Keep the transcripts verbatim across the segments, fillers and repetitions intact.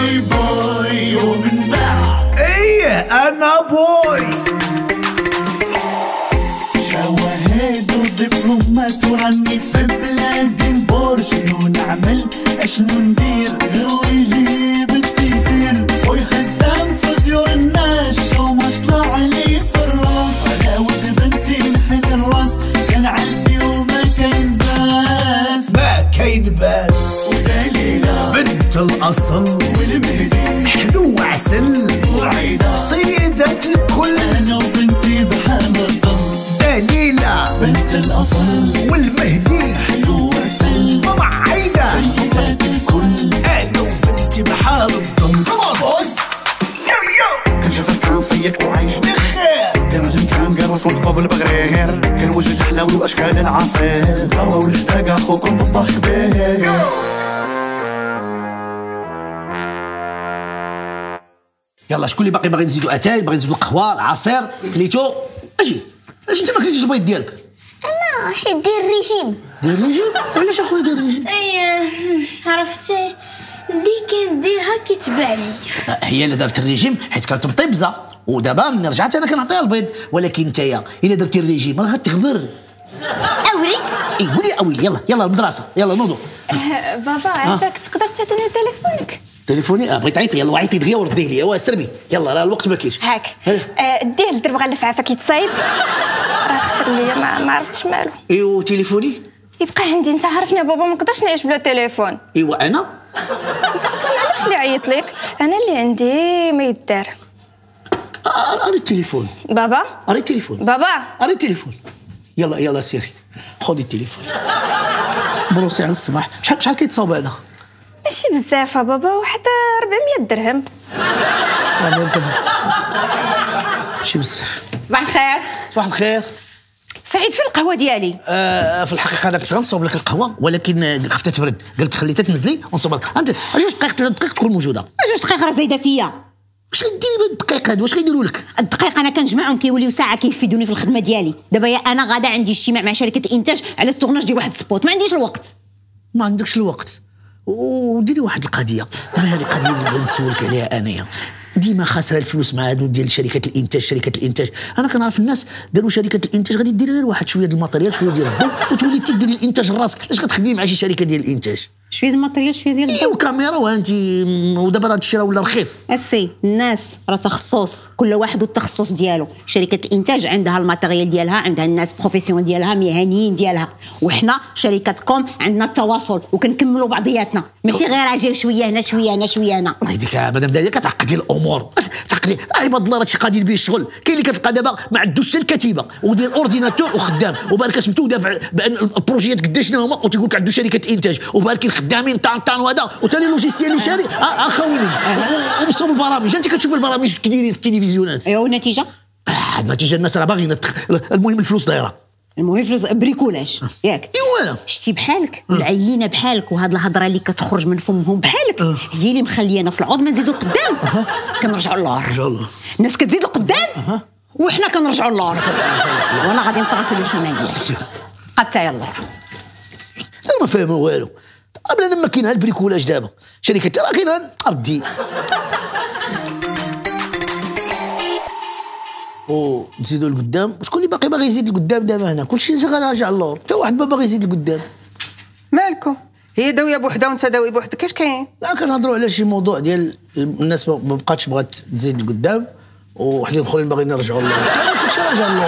بوي بوي ومن بعد ايه انا بوي. شواهد ودبلومات وعني في بلاد نبور، شنو نعمل اشنو ندير غير يجيب التيسير، بوي خدام في ديور الناس شو ما طلع لي في الراس، انا ود بنتي نحن الراس كان عندي وما كاين باس، ما كاين باس. ودليلة بنت الاصل والمهدي حلو عسل، وعيدة سيدة الكل انا وبنتي بحال الضل، دليلة بنت الاصل والمهدي حلو عسل، ماما عايدة سيدات الكل انا وبنتي بحال الضم. بوس كان شافك كان فيك وعايش بخير، كان نجم كان قرص ونتقابل بغير، كان وجه حلاوي واشكال العصير، هوا ولحتاج اخوكم طباخ كبير. يلا شكون اللي باقي باغي نزيدو اتاي، باغي نزيدو القهوه العصير كليتو؟ اجي اجي انت ما كليتيش البيض ديالك. انا حيت دير الريجيم. دير ريجيم؟ وعلاش اخويا دير ريجيم؟ اي عرفتي اللي كنديرها كيتباع لي. هي اللي دارت الريجيم حيت كانت مطيبزه، ودابا ملي رجعت انا كنعطيها البيض، ولكن نتايا الا درتي الريجيم راه غتغبر. اوريك اي قولي اويلي. يلا يلا المدرسه يلا نوضوا. بابا عافاك تقدر تعطيني تليفونك؟ تليفوني اه بغيت تعيطي يلا عيطي دغيا ورديه لي. اوا سربي يلا راه الوقت ما كاينش. هاك آه، ديه للدرب غنلف عافاك يتصايب، راه خسر ليا ما, ما عرفتش مالو. ايوا تليفوني يبقى عندي، انت عارفني بابا ما نقدرش نعيش بلا تليفون. ايوا انا انت اصلا ما عندكش اللي عيط لك، انا اللي عندي ما يدار. اري التليفون بابا اري التليفون بابا اري التليفون. يلا يلا سيري خذي التليفون بروسي على الصباح. شحال شحال كيتصاوب هذا؟ ماشي بزاف بابا، واحد أربعمية درهم. ماشي بزاف. صباح الخير. صباح الخير. سعيد في القهوه ديالي. آه في الحقيقه انا كنت غنصوب لك القهوه، ولكن خفتها تبرد، قلت خليتها تنزلي ونصوب لك. انت جوج دقائق ثلاث دقائق تكون موجوده. جوج دقائق راه زايده فيا. واش غديري بهاد الدقائق هادو؟ واش غيديروا لك؟ الدقائق انا كنجمعهم كيوليو ساعه كيفيدوني في الخدمه ديالي. دابا يا انا غادا عندي اجتماع مع شركه الانتاج على التورناج ديال واحد السبوت، ما عنديش الوقت. ما عندكش الوقت. وديري واحد القضيه، هذه القضيه اللي بغيت نسولك عليها انايا. ديما خاسره الفلوس مع هادو ديال شركه الانتاج. شركه الانتاج انا كنعرف الناس داروا شركه الانتاج غادي دير غير واحد شويه ديال الماتيريال شويه ديال الضوء وتولي تديري الانتاج لراسك. علاش كتخدمي مع شي شركه ديال الانتاج؟ شويه ديال الماتيريال شويه ديال الضوء وكاميرا وانت ودابا راه الشراء ولا رخيص. اسي الناس راه تخصص، كل واحد والتخصص ديالو. شركه الانتاج عندها الماتيريال ديالها، عندها الناس بروفيسيون ديالها مهنيين ديالها، وحنا شركه كوم عندنا التواصل وكنكملوا بعضياتنا، ماشي غير اجي شويه هنا شويه هنا شويه هنا. الله يهديك مدام داليا كتعقدي الامور. تعقدي عباد الله راه شي قادر به الشغل. كاين اللي كتلقى دابا ما عندوش حتى الكتيبه ودير اورديناتور وخدام، وبارك سميتو دافع بان البروجيات قداش هما وتيقول لك عنده شركه انتاج وباركين خدامين طان طان وهذا وثاني لوجيسيال اللي شاري اخويني ومصوب البرامج. انت كتشوف البرامج كيديرين في التلفزيونات. ايوا والنتيجه؟ آه النتيجه الناس راه باغيين. المهم الفلوس دايره. المهم فلوس بريكولاج ياك. ايوا شتي بحالك العينه بحالك وهاد الهضره اللي كتخرج من فمهم بحالك هي اللي مخلينا في العوض ما نزيدو لقدام. كنرجعوا للور. رجعوا للور. الناس كتزيد لقدام وحنا كنرجعوا للور. وانا غادي نتواصل بالشمال ديالي حتى يلا. انا ما فاهم والو. قبل لما كاين هاد البريكولاج دابا شركه راه كاين ردي او تزيدوا لقدام. شكون اللي باقي باغي يزيد لقدام دابا؟ هنا كلشي غيرجع للور، حتى واحد ما باغي يزيد لقدام. مالكم؟ هي داويه بوحده وانت داوي بوحدك، اش كاين؟ لا كنهضروا على شي موضوع ديال الناس ما بقاتش بغات تزيد لقدام وحدين اخرين باغيين يرجعوا للور. كلشي راجع للور.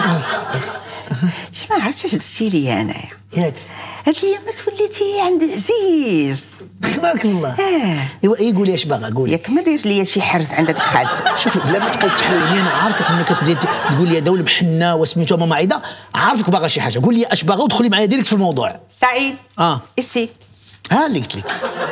شي ما عرفتش اش درتي لي انايا ياك. هاد الايامات وليتي عند عزيز. تبارك الله. اه ايوا اي قولي اش باغا قولي. ياك ما داير ليا شي حرز عند هذيك خالتك. شوفي بلا ما تبقاي تحاولني، انا عارفك ملي كتبدي تقول لي دول محنه وسميتو ماما عايده، عارفك باغا شي حاجه. قول لي اش باغا ودخلي معايا ديريكت في الموضوع. سعيد. اه اسي. ها اللي قلت لك.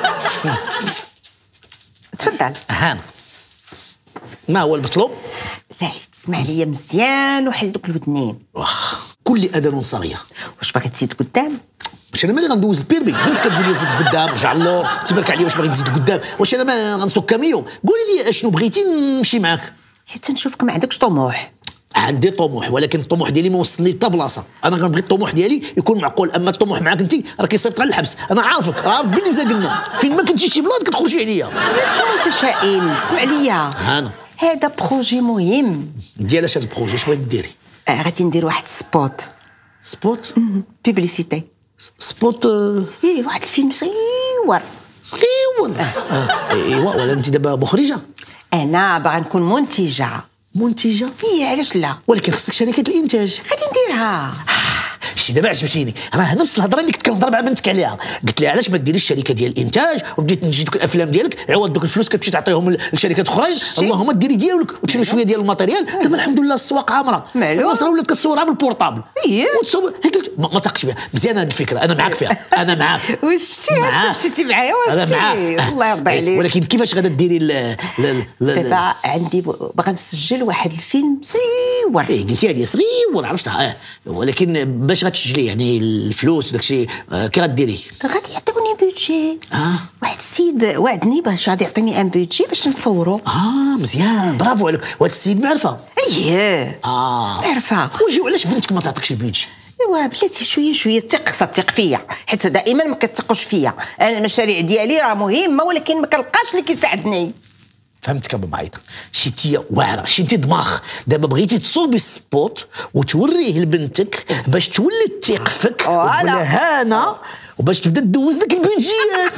تفضل. هانا ما هو المطلوب؟ سعيد اسمع ليا مزيان وحل دوك الودنين. واخ كل اذان صاغيه. واش باغي تزيد قدام؟ واش انا مالي غندوز البيرمي؟ انت كتقول لي زيد قدام رجع اللور تبارك عليا. واش باغي تزيد قدام؟ واش انا ما غنسوق كاميو؟ قولي لي اشنو بغيتي نمشي معاك. حيت نشوفك ما عندكش طموح. عندي طموح ولكن الطموح ديالي ما وصلني حتى بلاصه. انا كنبغي الطموح ديالي يكون معقول، اما الطموح معاك انت راه كيصيفط على الحبس. انا عارفك راه باللي زاقلنا فين ما كنتي شي بلاد كتخرجي عليا. متشائم، اسمع ليا هانا هذا بروجي مهم. ديال اش هاد البروجي شنو ديري؟ آه غادي ندير واحد سبوت سبوت بيبليسيتي. سبوت آه، ايه واحد الفيلم صغير. صغيون آه، ايوا ولا انت دابا مخرجه؟ انا باغا نكون منتجه. منتجه؟ ايه علاش لا، ولكن خصك شركه الانتاج. غادي نديرها. شي دابا عجبتيني، راه نفس الهضره اللي كنت كنهضر مع بنتك عليها. قلت لها علاش ما ديريش شركه ديال الانتاج وبديت تنتج دوك الافلام ديالك، عوض دوك الفلوس كتمشي تعطيهم لشركات اخرين، اللهم ديري ديالك وتشري شويه ديال الماتيريال. دابا الحمد لله السواق عامره، مالو؟ الناس راه ولات كتصورها بالبورطابل. اييه وتصور هي قلت ما, ما تاقش بها مزيانه هذه الفكره، انا معاك فيها، انا معاك. واش معاك. مشيتي معايا واش انا معاك الله يرضى عليك. ولكن كيفاش غادا ديري ال- ال- ال- دابا عندي باغا نسجل واحد الفيلم صغير. ايه قلتي هذه صغير عرفتها، اه ولكن باش غتسجلي يعني الفلوس وداك الشيء آه كي غديري؟ غادي يعطيوني بودجي. اه واحد السيد وعدني باش غادي يعطيني ان بودجي باش نصورو. اه مزيان برافو عليك. وهذا السيد معرفه؟ اييه اه معرفه. وجي علاش بنتك ما تعطيكش البيجي؟ ايوا بلاتي شويه شويه ثق خصها تثق فيا، حيت دائما ما كتثقوش فيا. انا المشاريع ديالي راه مهمه ولكن ما كنلقاش اللي كيساعدني. فهمتك ابو معيطه، شي تيه واعره، شي انت دماغ. دابا بغيتي تصوبي السبوت وتوريه لبنتك باش تولي تثيق فيك وتقول لها هانا وباش تبدا تدوز لك البيجيات.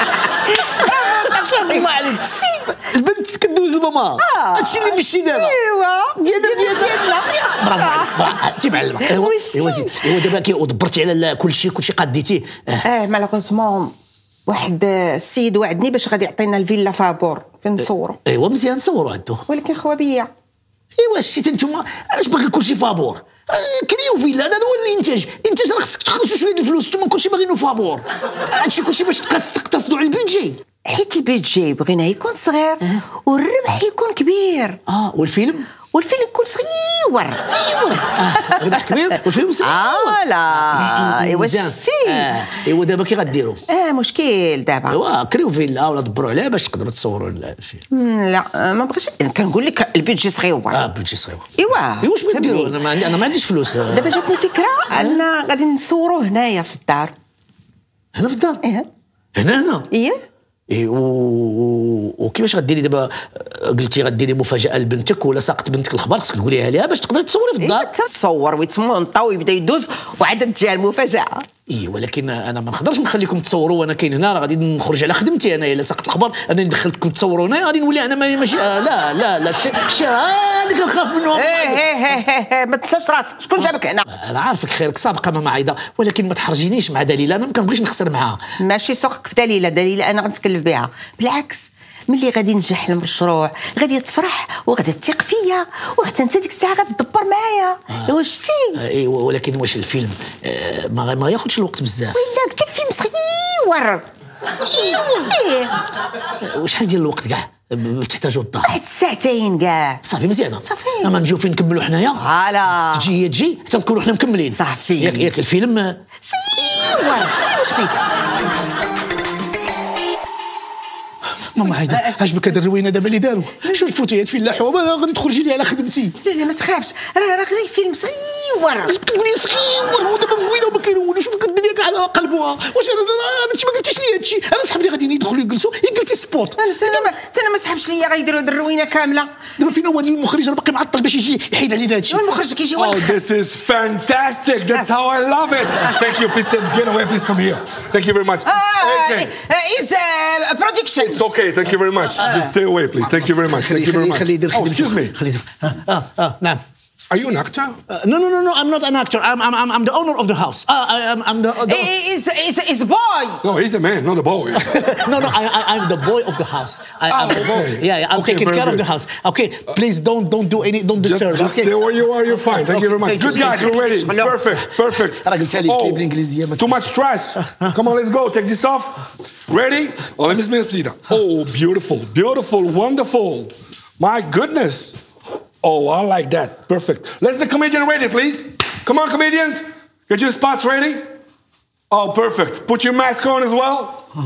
الله عليك البنت كدوز لماما. هادشي اللي مشي دابا. ايوا ديالنا ديالنا برافو عليك برافو انت معلمه. ايوا ايوا زيد ايوا دابا كي ودبرتي على كل شيء كل شيء قديتيه. اه مالوغوزمون واحد السيد وعدني باش غادي يعطينا الفيلا فابور فين نصورو. ايوا مزيان صوروا عنده. ولكن خوا بيا ايوا شتي نتوما علاش باغي كلشي فابور؟ آه كريو فيلا هذا هو الانتاج. الانتاج راه خصك تخلصوا شويه د الفلوس، نتوما كلشي باغينو فابور. هادشي كلشي باش تقتصدوا على البيدجي. حيت البيدجي بغيناه يكون صغير والربح يكون كبير. اه والفيلم؟ والفيلم يكون صغير. صغير آه ربح كبير والفيلم صغير. اه لا ايوا شتي. آه ايوا دابا كي غديروا؟ اه مشكل دابا. ايوا كريو فيلا ولا دبروا عليها باش تقدروا تصوروا الفيلم. مم، لا آه، ما بغيتش كنقول لك البيدجي صغير. اه بيدجي صغير. ايوا ايوا واش بغيتي فهمني. ديروا؟ انا ما عندي انا ما عنديش فلوس. آه. دابا جاتني فكره اننا غادي نصوروه هنايا في الدار. هنا في الدار؟ ايه هنا هنا ايه ايه و... وكيفاش غديري دابا؟ قلتي غديري مفاجاه لبنتك ولا ساقط بنتك الخبر خصك تقوليها ليها باش تقدري تصوري في الدار. ايه تصور ويتمونطا ويبدا يدوز وعاد تجي المفاجاه. اي ولكن انا ما نقدرش نخليكم تصوروا وانا كاين هنا، راه غادي نخرج على خدمتي انا. الا ساقط الخبر انا دخلتكم تصوروا هنا غادي نولي انا ماشي آه لا لا لا الشيء اللي كنخاف منه. ايه ايه ايه ما تنساش راسك شكون جابك هنا. انا عارفك خيرك سابقه ماما عايده، ولكن ما تحرجينيش مع دليله، انا ما كنبغيش نخسر معاها. ماشي سوقك في دليله دليله انا غنتكلف بها، بالعكس ملي غادي ينجح المشروع غادي تفرح وغادي تثق فيا وحتى انت ديك الساعه غتدبر معايا. ايوا شتي. آه اي ولكن واش الفيلم آه ما ما ياخذش الوقت بزاف؟ ولا قلت لك فيلم صغير. ايه وشحال ديال الوقت كاع تحتاجوا الدار؟ واحد الساعتين كاع. صافي مزيانه. صافي. اما نجيو فين نكملوا حنايا. فوالا تجي هي تجي حتى نكونوا حنا مكملين. صافي. ياك ياك الفيلم آه، صغير. واش بغيتي؟ ماما عايده عجبك هذا الروينه دابا اللي داروا؟ شوف الفوتيات فين لاحوا غادي تخرجي لي على خدمتي. لا لا ما تخافش راه راه غير فيلم صغير. تقولي صغير ودابا روينه وما كيرونوش الدنيا كاع قلبوها. واش انا انت ما قلتيش لي هادشي؟ انا صحابتي غاديين يدخلوا يجلسوا هي قلتي سبوت. انا انا ما انا ما سحبش ليا غيديروا هاد الروينه كامله. دابا فين هو المخرج راه باقي معطل باش يجي يحيد علينا هادشي. والمخرج كيجي هو Oh, this is fantastic. That's how I love it. Thank you. Please get away, please, from here. Thank you very much. Okay. is برودكشن. It's okay. Thank you very much. Just stay away, please. Thank you very much. Thank you very much. خليه يدير Oh, excuse me. خليه يدير. اه اه نعم. Are you an actor? Uh, no, no, no, no. I'm not an actor. I'm, I'm, I'm, I'm the owner of the house. Uh, I, I'm, I'm the. the is is is boy. No, he's a man, not a boy. no, no. I, I, I'm the boy of the house. I, I'm Oh, the boy. okay. Yeah, yeah. I'm Okay, taking very care of good. the house. Okay, please don't, don't do any, don't Just, disturb. just okay? stay where you are. You're fine. Thank you very much. Thank you. Good guys, we're ready. Perfect, perfect. أنا قلت لك كلمة بالإنجليزية ما Too much stress. Come on, let's go. Take this off. Ready? Oh, let me smell it. Oh, beautiful, beautiful, wonderful. My goodness. Oh, I like that. Perfect. Let's the comedian ready, please. Come on, comedians. Get your spots ready. Oh, perfect. Put your mask on as well.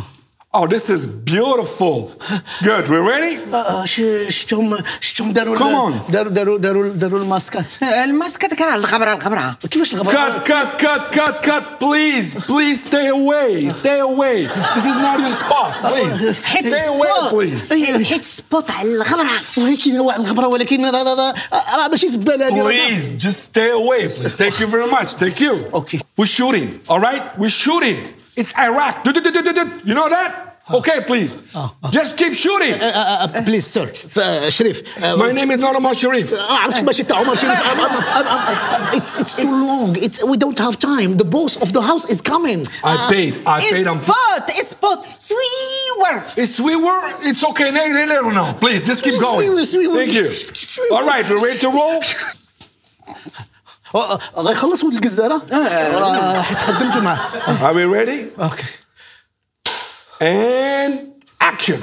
Oh, this is beautiful. Good. We're ready? آه، ش- شفتهم شفتهم داروا Come ال- on. داروا داروا داروا داروا الماسكات. الماسكة كان على الغبرة الغبرة. كيفاش الغبرة؟ Cut, cut, cut, cut, cut. Please, please stay away. Stay away. This is not your spot. Please. حيت Stay away, please. أي- حيت سبوت على الغبرة. وهي كاينه واحد الغبره ولكن راه راه راه ماشي زباله هذه راه- Please, just stay away, please. Thank you very much. Thank you. Okay. We're shooting, all right? We're shooting. It's Iraq. Du- du- du- du- du- du. You know that? Okay, please. Just keep shooting. بليز سير شريف My name is Norma Sharif. عرفتك ماشي تاع عمر شريف it's it's too long it's we don't have time the boss of the house is coming I paid. I paid. I'm سبوت سبوت سويور. It's Sweewer. It's okay. No, no, no, no. Please, just keep going. Sweewer, Sweewer. Thank you. All right, we're ready to roll. غيخلص ولد الجزاره راه حيت خدمتو معاه Are we ready? اوكي And action.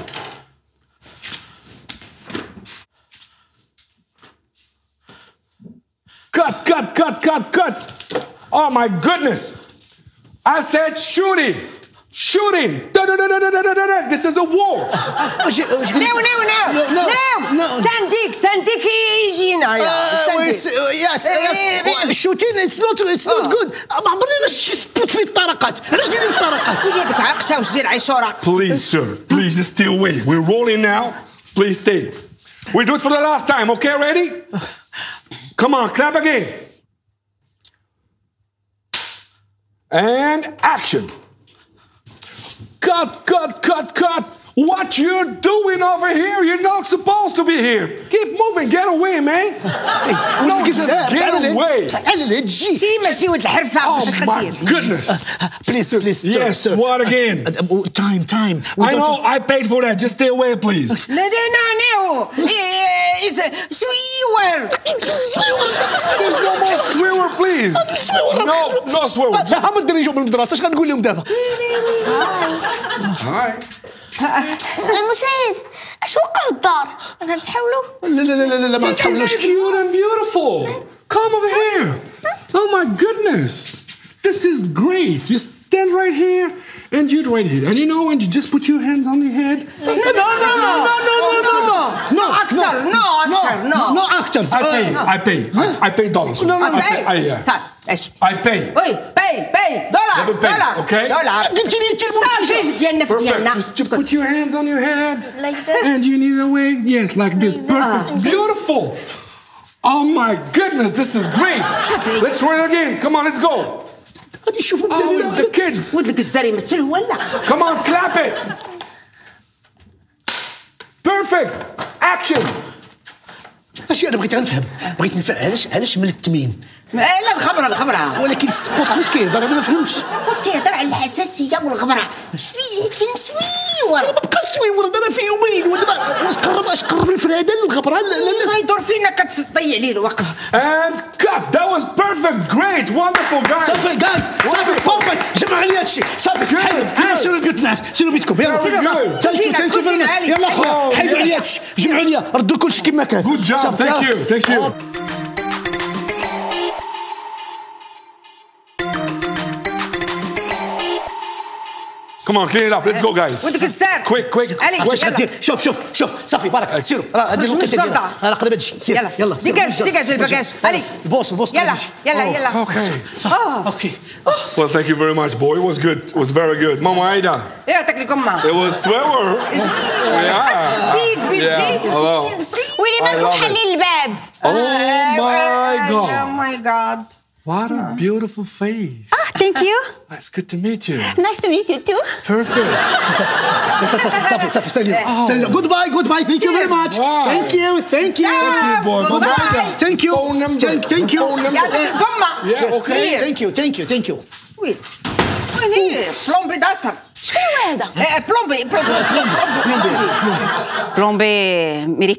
Cut, cut, cut, cut, cut. Oh my goodness. I said shooting. Shooting. Da, da, da, da, da, da, da, da. This is a war. واش واش ناو ناو ناو No, ناو no. سانديك سانديك يجينا يا يس يس شوتين اتس نوت اتس نوت جود ما عمرني ما شفت في الطرقات علاش دايرين الطرقات سيدي هذيك عقشه وجدي العيشوره. Please, sir. Please just stay away. We're rolling now. Please stay. We do it for the last time. Okay, ready? Come on, clap again. And action. Cut, cut, cut, cut. What you're doing over here? You're not supposed to be here. Keep moving. Get away, man. No, just get away. تعال لهاد الجي شي ماشي ولد الحرفه Oh باش my خدير. goodness. بليز بليز Yes, what again? تايم تايم I know I paid for that. Just stay away, please. لا لا لا ناو إيه سويور. There's no more swear, please. No, no swear. لا هم الدراري يجوا من المدرسه اش غنقول لهم دابا Hi. المسيد اش وقع في الدار غنتحاولوا لا لا لا لا لا ما تحاولوش It's cute and beautiful. Come over here. Oh my goodness. This is great. You stand right here and you right here. And you know when you just put your hands on your head? No, no, no, no, no, no, no, no, no, actor, no actor, no. no actors. I pay. I pay. I, I pay dollars. No, no, I no. pay. I, yeah. صافي ايش I pay. وي باي باي دولار Never pay, دولار okay? دولار قلتي لي انت صافي ديالنا في Perfect. ديالنا. Just, just put your hands on your head. Like this? And you need a way. Yes, like this. Perfect. Beautiful. Oh my goodness, this is great. صافي. Let's run it again. Come on, let's go. غادي نشوفوا Oh, the kids. ولد الجزار يمثل هو لا. Come on, clap it. Perfect. Action. اشي انا بغيت نفهم بغيت نفهم علاش علاش من التميم لا الخبره الخبره. ولكن السبوت علاش كيهضر انا ما فهمتش السبوت كيهضر على الحساسيه والغبره. شويه فيلم سويور. ما بقاش سويور انا في يومين ودابا واش قرب اش قرب الفراده للغبره لا لا غيدور فينا كتضيع ليه الوقت. And cut. That was perfect. Great. Wonderful, guys. صافي جايز صافي بومبك جمع لي هادشي صافي Good, حيدوا good. يلا سيروا بيوت الناس سيروا بيتكم يلا Very good. ثانك يو ثانك يو فيري ماتش يلا خويا Oh, حيدوا yes. عليا هادشي جمعوا لي ردوا كلشي كما كان Good job. صافي، Thank يلا. you. Thank you. Come on, clean it up. Let's go, guys. ولد الجزار. Quick, quick. علي واش يلا. غدير شوف شوف شوف صافي بارك سيروا راه هذه خرج من الوقيته الشرطة. ديالها راه قريبه تجي سير يلا. يلا سير. ديكاج- ديكاج الباكاج. علي. البوس البوس يلا قريب يجي. يلا يلا. Okay. صافي. آه. اوكي Well, thank you very much, boy. It was good. It was very good. Mama Aida. يعطيك الكمه. It was swear. Yeah. بيك بيجي. Yeah. Hello. ويلي ما I نروح love it. حلي الباب Oh my Oh God. my God. What a beautiful face. ثانك يو It's good to meet you. نايس تو ميت يو تو Perfect. صافي صافي سالي سالي جود باي جود باي ثانك يو فيري ماتش Wow. ثانك يو ثانك يو Thank you, boy. Good Bye. ثانك يو Phone number. ثانك يو Phone number. يعطيك الكمه. Yeah, okay. سير. ثانك يو ثانك يو ثانك يو وين وين هي بلومبي داسر. شكون هو هذا إيه، بلومبي بلومبي بلومبي بلومبي بلومبي امريكاني.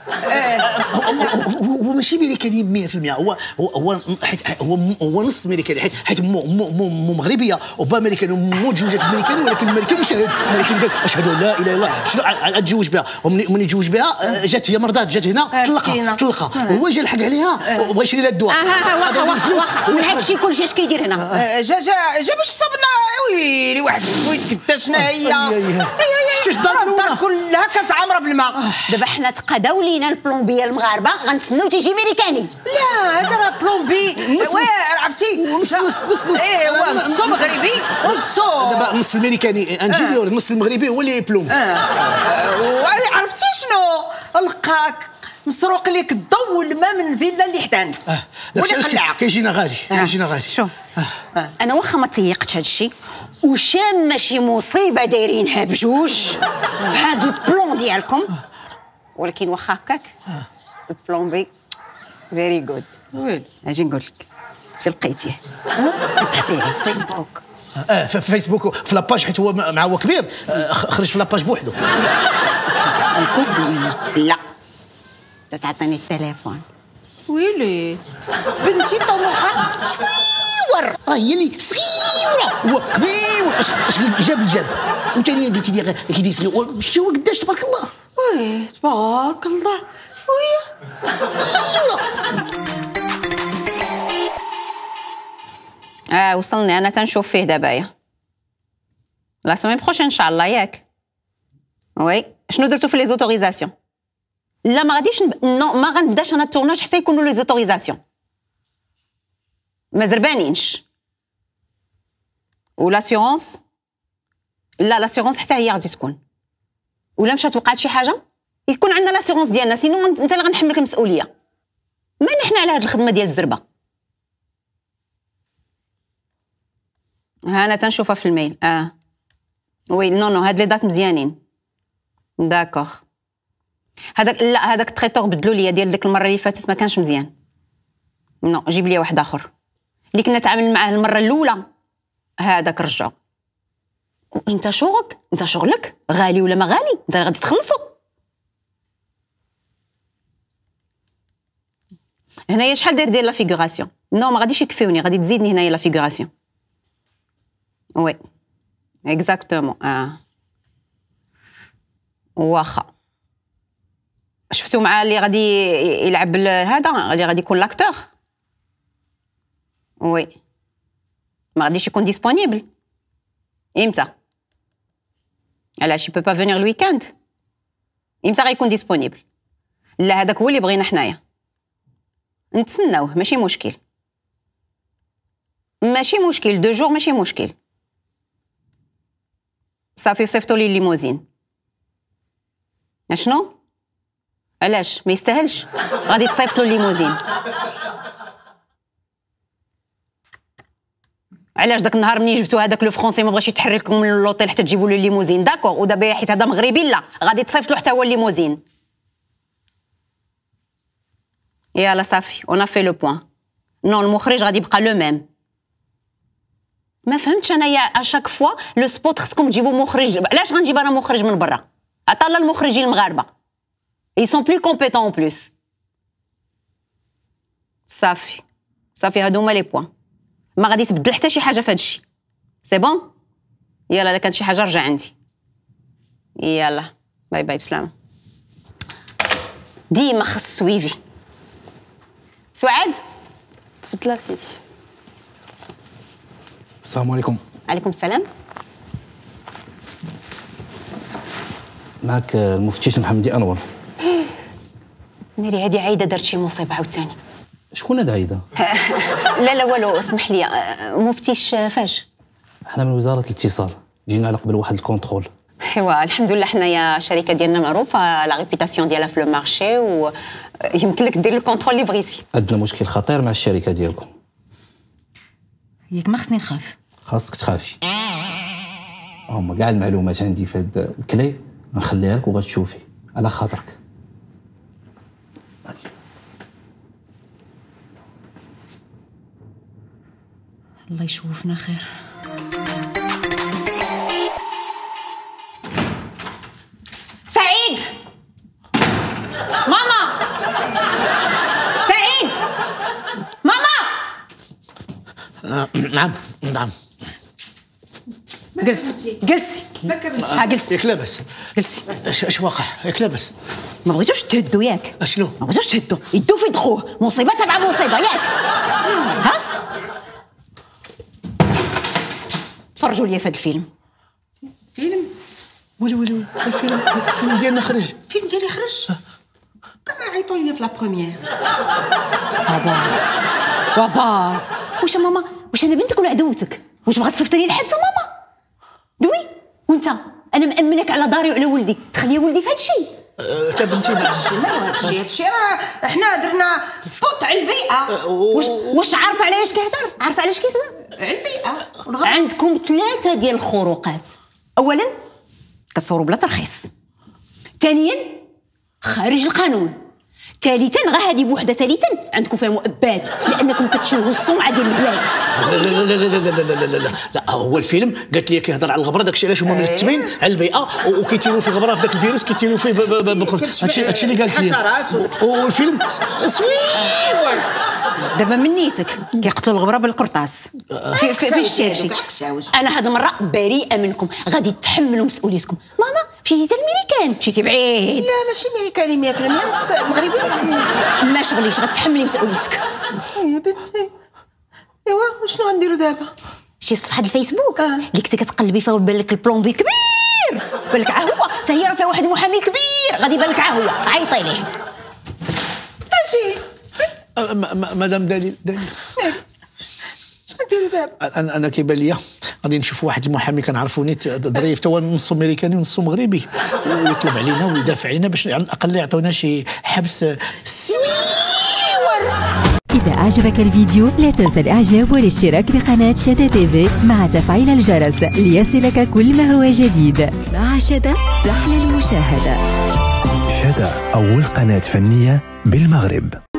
هو هو ماشي ميريكاني مية في المية، هو هو هو حيت هو هو نص ميريكاني، حيت حيت مو مو مو مغربيه وبا ميريكاني ومو تزوجات ميريكاني، ولكن الميريكاني شهد، الميريكاني قال اشهد لا اله الا الله، شنو غتزوج بها، ومن يتزوج بها جات هي مرضات، جات هنا طلقها طلقها، هو جا لحق عليها وبغى يشري لها الدواء. واخا واخا وهذا الشيء كلشي اش كيدير هنا؟ جا جا جا باش صبنا. ويلي واحد الفويت قدا شنو هي؟ شتي الدار الدار كلها كانت عامره بالماء. دابا حنا تقاداو لينا البلومبيه المغاربه، غنتسناو تيجي ميريكاني. لا هذا راه بلومبي، عرفتي؟ نص نص نص نص ايوا نصو مغربي ونصو دابا نص الميريكاني انجينيور، النص المغربي هو اللي بلوم. عرفتي شنو؟ لقاك مسروق ليك الضو والماء من الفيلا اللي حدانا واللي قلعك. كيجينا غالي كيجينا غالي. شوف انا واخا ما تيقتش هذا الشيء، وشامه شي مصيبه دايرينها بجوج في هذا البلون ديالكم، ولكن واخا هكاك البلومبي فيري جود. وين اجي نقول لك في لقيتيه فتحتيه فيسبوك. اه في فيسبوك في لاباج، حيت هو مع هو كبير خرج في لاباج بوحدو. لا تعطيني التليفون. ويلي بنتي طموحه شويور، راه هي اللي صغيره هو كبير، اش اش جاب الجاب، وثانيا قلتي لي كيدير صغير، شتي هو قداش تبارك الله. وي تبارك الله. وي اه وصلني انا تنشوف فيه دابايا لا سومين بروشين ان شاء الله ياك. وي شنو درتو في لي زوتوريزاسيون؟ لا ما غاديش نب... نو ما غنبداش انا التورناج حتى يكونوا لي زوتوريزاسيون، ما زربانينش. ولاسيورونس لا لاسيورونس حتى هي غادي تكون، ولا مشات وقعت شي حاجه يكون عندنا لاسيورونس ديالنا، سينو انت اللي غنحملك المسؤوليه، ما نحن على هاد الخدمه ديال الزربه. ها انا تنشوفها في الميل. اه وي نو نو هاد لي دات مزيانين. داكوغ هذاك لا هذاك التريتور بدلوا لي ديال ديك المره اللي فاتت ما كانش مزيان. نو جيب لي واحد اخر اللي كنا نتعامل معاه المره الاولى، هذاك رجعو. انت شغلك انت شغلك غالي ولا ما غالي، انت اللي غادي تخلصو. هنايا شحال داير ديال لا فيغوراسيون؟ نو ما غاديش يكفيوني، غادي تزيدني هنايا لا فيغوراسيون. وي اكزاكتومون. اه واخا شفتو مع اللي غادي يلعب هذا اللي غادي يكون لاكتور. وي ما غاديش يكون ديسپونيبل. امتى؟ علاش يبو با فينير الويكاند؟ امتى غيكون ديسپونيبل؟ لا هذاك هو اللي بغينا حنايا، نتسناوه ماشي مشكل، ماشي مشكل دو جور ماشي مشكل. صافي صيفطوا لي الليموزين. اشنو؟ علاش ما يستاهلش؟ غادي تصيفط له الليموزين. علاش داك النهار ملي جبتو هذاك لو فرونسي ما بغاش يتحرككم من لوطيل حتى تجيبوا له الليموزين؟ داكور، ودابا حيت هذا مغربي لا غادي تصيفط له حتى هو الليموزين. يلا صافي اون في لو بوين. نو المخرج غادي يبقى لو ميم. ما فهمتش انايا اشاك فوا لو سبوت خصكم تجيبوا مخرج، علاش غنجيب انا مخرج من برا؟ عطا المخرجين المغاربه ils sont plus compétents en plus. صافي صافي هادو هما لي بوين، ما غادي تبدل حتى شي حاجه في هاد الشيء. سي بون يلا الا كانت شي حاجه رجع عندي. يلا باي باي بسلامه. ديما خص سويفي. سعاد تفضل سيدي. السلام عليكم. عليكم السلام. معك المفتش محمدي انور. ناري هادي عايده دارت شي مصيبه عاوتاني. شكون هاد عايده؟ لا لا والو اسمح لي، مفتش فاش؟ حنا من وزاره الاتصال جينا على قبل واحد الكونترول. ايوا الحمد لله حنايا الشركه ديالنا معروفه لا ريبيتاسيون ديالها في لو مارشي، ويمكن لك دير الكونترول اللي بغيتي. عندنا مشكل خطير مع الشركه ديالكم. ياك ما خصني نخاف؟ خاصك تخافي. هما كاع المعلومات عندي في هاد الكلي نخليها لك وغتشوفي على خاطرك. الله يشوفنا خير. سعيد ماما نعم. جلسي جلسي ها جلسي ياك لاباس؟ جلسي. اش اش واقع؟ ياك لاباس؟ ما بغيتوش تهدوا ياك؟ اشنو؟ ما بغيتوش تهدوا يدو في دخوه، مصيبه تبع مصيبه ياك. ها تفرجوا لي في هذا الفيلم. فيلم ويلي ويلي ويلي الفيلم الفيلم ديالنا خرج. فيلم ديالي خرج كما عيطوا لي في لا بروميير. وباص وباص. واش ماما واش انا بنتك ولا عدوتك؟ واش بغات تصيفط لي الحبسه ماما؟ دوي وانت انا مامنك على داري وعلى ولدي، تخلي ولدي في هذا الشيء. تا بنتي ما هادشي هادشي راه حنا درنا سبوت على البيئه. واش واش عارفه على اش كيهضر؟ عارفه علاش كيهضر؟ على البيئه. عندكم ثلاثه ديال الخروقات. اولا كتصوروا بلا ترخيص، ثانيا خارج القانون، ثالثا غا هذه بوحده ثالثا عندكم فيها مؤبد لانكم كتشوهوا السمعه ديال البلاد. لا لا لا لا لا لا لا لا لا هو الفيلم قالت لي كيهضر على الغبره، داكشي علاش هما مرتبين على البيئه وكيتيروا في الغبره في ذاك الفيروس كيتيروا فيه هادشي هادشي اللي قالت لي. والفيلم زوين. دابا من نيتك كيقتلوا الغبره بالقرطاس في في الشاشي. انا هاد المره بريئه منكم، غادي تحملوا مسؤوليتكم. ماما مشيتي للميريكان، مشيتي بعيد. لا ماشي ميريكاني مية في المية، نص مغربي نص. ما شغليش غتحملي مسؤوليتك. يا بنتي ايوا شنو غنديروا دابا؟ شي صفحه الفيسبوك اللي كنتي كتقلبي فيها وبان لك البلومبي كبير، بان لك عا هو حتى هي راه فيها واحد المحامي كبير غادي يبان لك عا هو، عيطي ليه. اجي مدام دليل دليل اش غنديروا دابا؟ انا انا كيبان ليا غادي نشوف واحد المحامي كنعرفو نيت ظريف تا هو نصو امريكاني ونصو مغربي ويطلب علينا ويدافع علينا باش على الاقل يعطونا شي حبس سويور. إذا أعجبك الفيديو لا تنسى الإعجاب والاشتراك بقناة شتا تيفي مع تفعيل الجرس ليصلك كل ما هو جديد. مع شتا تحلى المشاهدة. شتا أول قناة فنية بالمغرب.